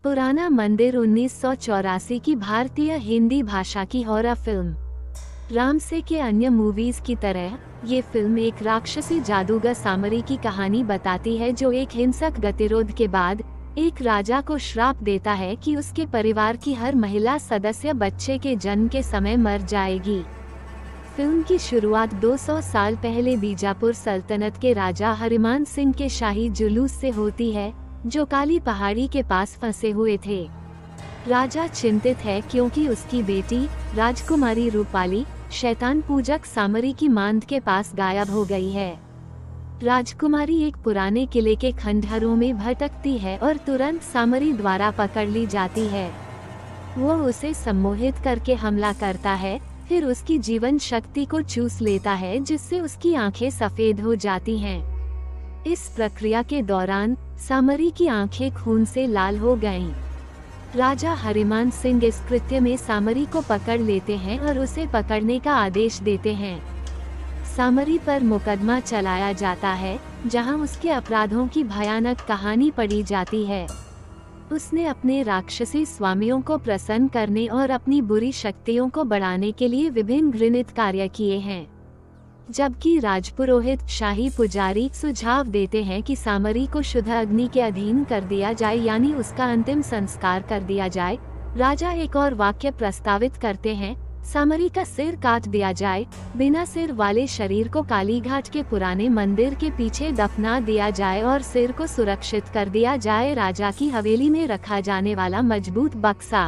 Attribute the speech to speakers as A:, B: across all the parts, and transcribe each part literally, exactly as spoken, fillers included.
A: पुराना मंदिर उन्नीस सौ चौरासी की भारतीय हिंदी भाषा की हॉरर फिल्म। रामसे के अन्य मूवीज की तरह ये फिल्म एक राक्षसी जादूगर सामरी की कहानी बताती है जो एक हिंसक गतिरोध के बाद एक राजा को श्राप देता है कि उसके परिवार की हर महिला सदस्य बच्चे के जन्म के समय मर जाएगी। फिल्म की शुरुआत दो सौ साल पहले बीजापुर सल्तनत के राजा हरिमान सिंह के शाही जुलूस से होती है, जो काली पहाड़ी के पास फंसे हुए थे। राजा चिंतित है क्योंकि उसकी बेटी राजकुमारी रूपाली शैतान पूजक सामरी की मांद के पास गायब हो गई है। राजकुमारी एक पुराने किले के खंडहरों में भटकती है और तुरंत सामरी द्वारा पकड़ ली जाती है। वो उसे सम्मोहित करके हमला करता है, फिर उसकी जीवन शक्ति को चूस लेता है जिससे उसकी आंखें सफेद हो जाती हैं। इस प्रक्रिया के दौरान सामरी की आंखें खून से लाल हो गईं। राजा हरिमान सिंह इस कृत्य में सामरी को पकड़ लेते हैं और उसे पकड़ने का आदेश देते हैं। सामरी पर मुकदमा चलाया जाता है, जहां उसके अपराधों की भयानक कहानी पढ़ी जाती है। उसने अपने राक्षसी स्वामियों को प्रसन्न करने और अपनी बुरी शक्तियों को बढ़ाने के लिए विभिन्न घृणित कार्य किए हैं, जबकि राजपुरोहित शाही पुजारी सुझाव देते हैं कि सामरी को शुद्ध अग्नि के अधीन कर दिया जाए, यानी उसका अंतिम संस्कार कर दिया जाए। राजा एक और वाक्य प्रस्तावित करते हैं, सामरी का सिर काट दिया जाए, बिना सिर वाले शरीर को कालीघाट के पुराने मंदिर के पीछे दफना दिया जाए और सिर को सुरक्षित कर दिया जाए। राजा की हवेली में रखा जाने वाला मजबूत बक्सा।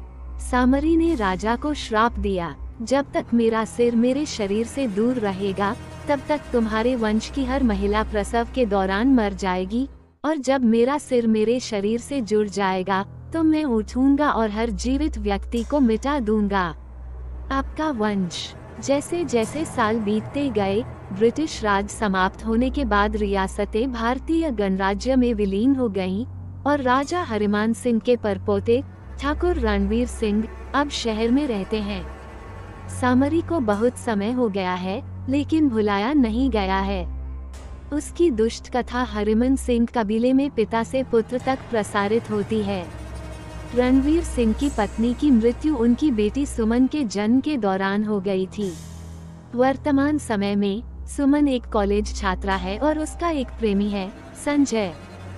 A: सामरी ने राजा को श्राप दिया, जब तक मेरा सिर मेरे शरीर से दूर रहेगा तब तक तुम्हारे वंश की हर महिला प्रसव के दौरान मर जाएगी, और जब मेरा सिर मेरे शरीर से जुड़ जाएगा तो मैं उठूंगा और हर जीवित व्यक्ति को मिटा दूंगा। आपका वंश। जैसे जैसे साल बीतते गए, ब्रिटिश राज समाप्त होने के बाद रियासतें भारतीय गणराज्य में विलीन हो गईं और राजा हरिमान सिंह के परपोते ठाकुर रणवीर सिंह अब शहर में रहते हैं। सामरी को बहुत समय हो गया है, लेकिन भुलाया नहीं गया है। उसकी दुष्ट कथा हरिमन सिंह कबीले में पिता से पुत्र तक प्रसारित होती है। रणवीर सिंह की पत्नी की मृत्यु उनकी बेटी सुमन के जन्म के दौरान हो गई थी। वर्तमान समय में सुमन एक कॉलेज छात्रा है और उसका एक प्रेमी है, संजय।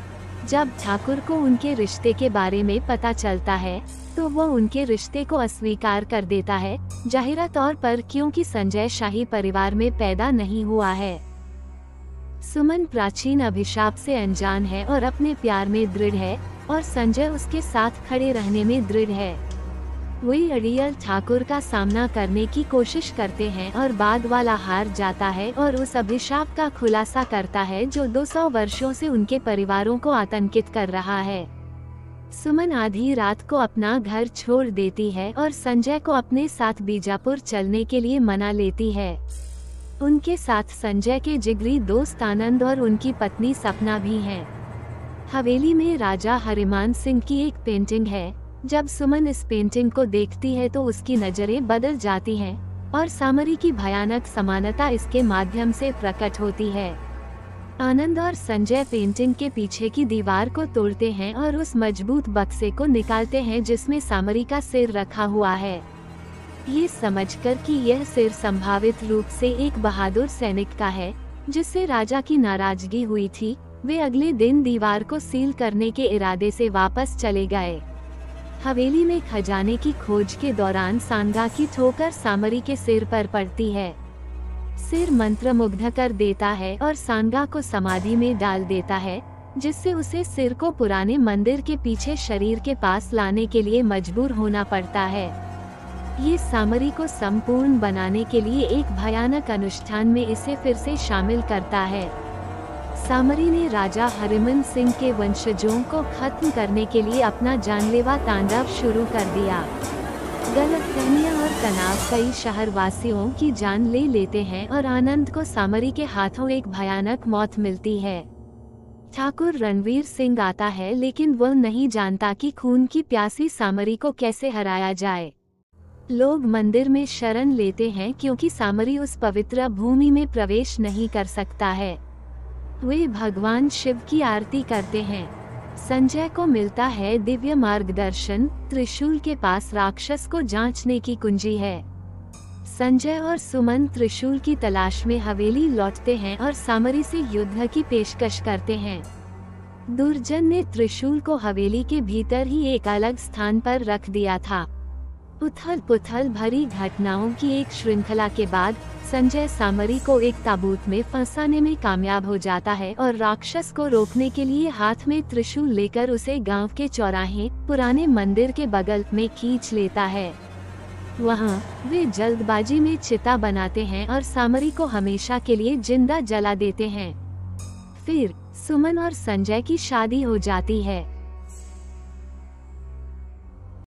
A: जब ठाकुर को उनके रिश्ते के बारे में पता चलता है तो वो उनके रिश्ते को अस्वीकार कर देता है, जाहिर तौर पर क्योंकि संजय शाही परिवार में पैदा नहीं हुआ है। सुमन प्राचीन अभिशाप से अनजान है और अपने प्यार में दृढ़ है, और संजय उसके साथ खड़े रहने में दृढ़ है। वही अड़ियल ठाकुर का सामना करने की कोशिश करते हैं और बाद वाला हार जाता है और उस अभिशाप का खुलासा करता है जो दो सौ वर्षों से उनके परिवारों को आतंकित कर रहा है। सुमन आधी रात को अपना घर छोड़ देती है और संजय को अपने साथ बीजापुर चलने के लिए मना लेती है। उनके साथ संजय के जिगरी दोस्त आनंद और उनकी पत्नी सपना भी हैं। हवेली में राजा हरिमान सिंह की एक पेंटिंग है। जब सुमन इस पेंटिंग को देखती है तो उसकी नजरें बदल जाती हैं और सामरी की भयानक समानता इसके माध्यम से प्रकट होती है। आनंद और संजय पेंटिंग के पीछे की दीवार को तोड़ते हैं और उस मजबूत बक्से को निकालते हैं जिसमें सामरी का सिर रखा हुआ है। ये समझकर कि यह सिर संभावित रूप से एक बहादुर सैनिक का है जिससे राजा की नाराजगी हुई थी, वे अगले दिन दीवार को सील करने के इरादे से वापस चले गए। हवेली में खजाने की खोज के दौरान सांगा की ठोकर सामरी के सिर पर पड़ती है। सिर मंत्रमुग्ध कर देता है और सांगा को समाधि में डाल देता है, जिससे उसे सिर को पुराने मंदिर के पीछे शरीर के पास लाने के लिए मजबूर होना पड़ता है। ये सामरी को संपूर्ण बनाने के लिए एक भयानक अनुष्ठान में इसे फिर से शामिल करता है। सामरी ने राजा हरिमन सिंह के वंशजों को खत्म करने के लिए अपना जानलेवा तांडव शुरू कर दिया। गलतफहमियां और तनाव कई शहरवासियों की जान ले लेते हैं और आनंद को सामरी के हाथों एक भयानक मौत मिलती है। ठाकुर रणवीर सिंह आता है, लेकिन वह नहीं जानता कि खून की प्यासी सामरी को कैसे हराया जाए। लोग मंदिर में शरण लेते हैं क्योंकि सामरी उस पवित्र भूमि में प्रवेश नहीं कर सकता है। वे भगवान शिव की आरती करते हैं। संजय को मिलता है दिव्य मार्गदर्शन, त्रिशूल के पास राक्षस को जांचने की कुंजी है। संजय और सुमन त्रिशूल की तलाश में हवेली लौटते हैं और सामरी से युद्ध की पेशकश करते हैं। दुर्जन ने त्रिशूल को हवेली के भीतर ही एक अलग स्थान पर रख दिया था। उथल पुथल भरी घटनाओं की एक श्रृंखला के बाद संजय सामरी को एक ताबूत में फंसाने में कामयाब हो जाता है और राक्षस को रोकने के लिए हाथ में त्रिशूल लेकर उसे गांव के चौराहे पुराने मंदिर के बगल में खींच लेता है। वहां वे जल्दबाजी में चिता बनाते हैं और सामरी को हमेशा के लिए जिंदा जला देते हैं। फिर सुमन और संजय की शादी हो जाती है।